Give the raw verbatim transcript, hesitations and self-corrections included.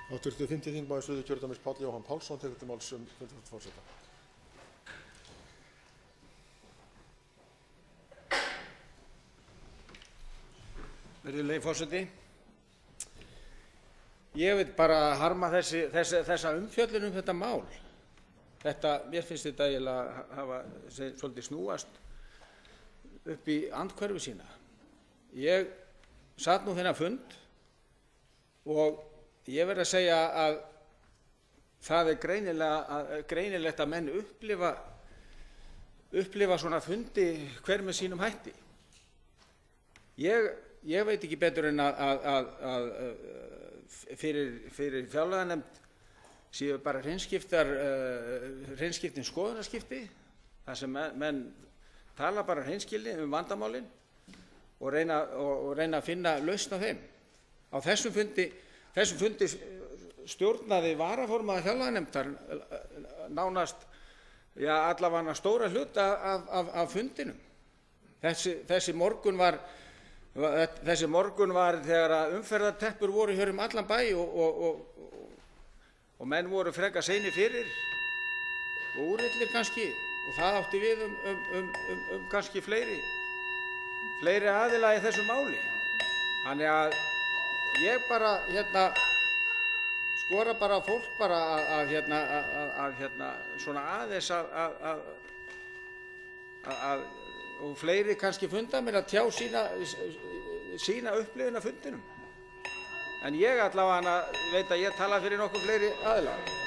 Háttvirtur fimmti þingmaður Suðurkjördæmis Páll Jóhann Pálsson tekur til máls um fundarstjórn forseta. Virðulegi forseti. Ég vil bara harma þessi, þessi, þessa umfjöllun um þetta mál. Þetta, mér finnst þetta eiginlega hafa svolítið snúast upp í andhverfu sína. Ég sat nú þennan fund og ég verð að segja að það er greinilega, greinilegt að menn upplifa, upplifa svona fundi hver með sínum hætti. Ég, ég veit ekki betur en að, að, að, að fyrir, fyrir fjárlaganefnd séu bara hreinskiptar, uh, hreinskiptin skoðunarskipti, þar sem menn, menn tala bara hreinskilni um vandamálin og reyna, og, og reyna að finna lausn á þeim. Á þessum fundi, þessum fundi stjórnaði varaformaður fjárlaganefndar nánast, já, allavega stóra hluta af, af, af fundinum. Þessi, þessi morgun var Þessi morgun var þegar að umferðarteppur voru hér um allan bæ og, og, og, og menn voru frekar seinir fyrir og úrillir kannski, og það átti við um, um, um, um, um kannski fleiri, fleiri aðila í þessu máli. Þannig að ég bara hérna, skora bara fólk bara að, að, hérna, að, að hérna, svona aðeins að, að, að, að og fleiri kannski funda mér að tjá sína, sína upplifun af fundinum. En ég allavega veit að ég tala fyrir nokkuð fleiri aðila.